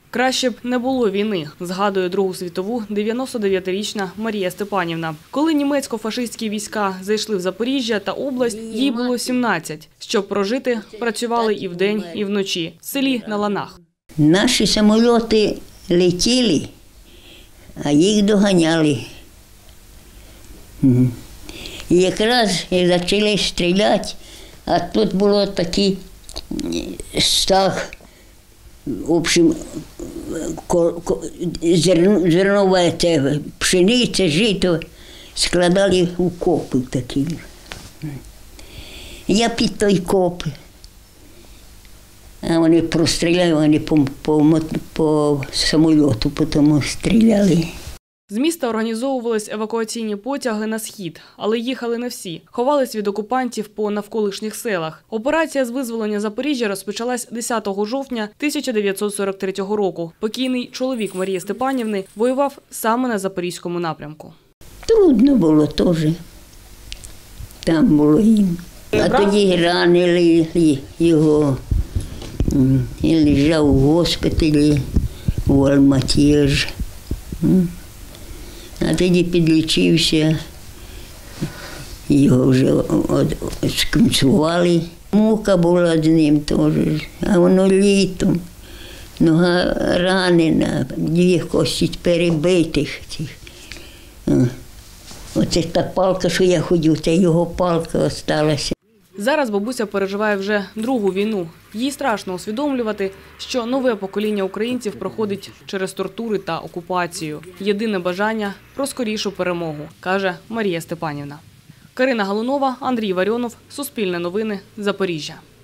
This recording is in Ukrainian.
Краще б не було війни, згадує Другу світову 99-річна Марія Степанівна. Коли німецько-фашистські війська зайшли в Запоріжжя та область, їй було 17. Щоб прожити, працювали і вдень, і вночі, в селі на ланах. Наші самоліти летіли, а їх доганяли. І якраз почали стріляти, а тут було такий стаг, в общем, зернове, пшениця, жито, складали у копи такі. Я під той коп, а вони простріляли, вони по самоліту потім стріляли. З міста організовувались евакуаційні потяги на схід, але їхали не всі. Ховались від окупантів по навколишніх селах. Операція з визволення Запоріжжя розпочалась 10 жовтня 1943 року. Покійний чоловік Марії Степанівни воював саме на Запорізькому напрямку. Трудно було теж. Там було їм. А тоді ранили його. Він лежав у госпіталі у Алматі. А тоді підлічився, його вже скінцювали. Мука була з ним теж, а воно літом. Нога ранена, 2 кості перебитих. Оце та палка, що я ходю, це його палка залишилася. Зараз бабуся переживає вже другу війну. Їй страшно усвідомлювати, що нове покоління українців проходить через тортури та окупацію. Єдине бажання – про скорішу перемогу, каже Марія Степанівна. Карина Галунова, Андрій Варіонов, Суспільне новини, Запоріжжя.